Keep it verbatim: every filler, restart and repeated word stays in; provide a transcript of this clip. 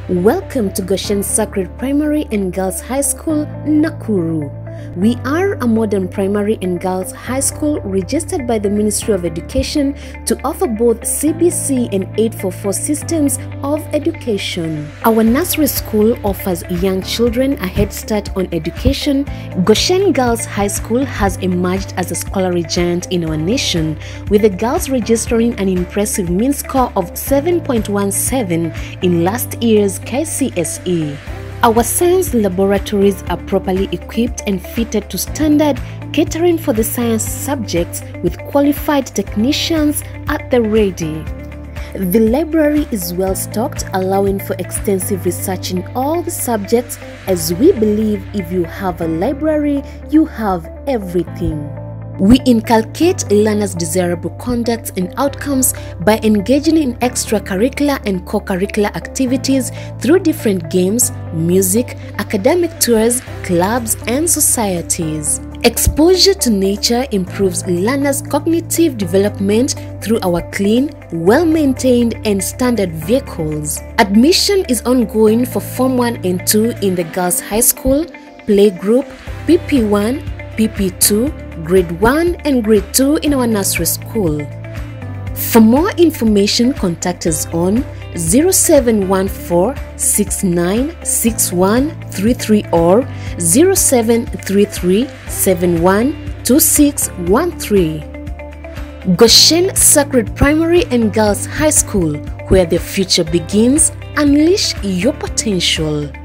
Welcome to Goshen Sacred Primary and Girls High School, Nakuru. We are a modern primary and girls high school registered by the Ministry of Education to offer both C B C and eight forty-four systems of education. Our nursery school offers young children a head start on education. Goshen Girls High School has emerged as a scholarly giant in our nation, with the girls registering an impressive mean score of seven point one seven in last year's K C S E. Our science laboratories are properly equipped and fitted to standard, catering for the science subjects with qualified technicians at the ready. The library is well stocked, allowing for extensive research in all the subjects, as we believe if you have a library, you have everything. We inculcate learners' desirable conducts and outcomes by engaging in extracurricular and co-curricular activities through different games, music, academic tours, clubs, and societies. Exposure to nature improves learners' cognitive development through our clean, well-maintained, and standard vehicles. Admission is ongoing for Form one and two in the Girls High School, Playgroup, P P one, P P two, Grade one and Grade two in our nursery school. For more information, contact us on zero seven one four, six nine six one three three or zero seven three three, seven one two six one three. Goshen Sacred Primary and Girls High School, where the future begins. Unleash your potential.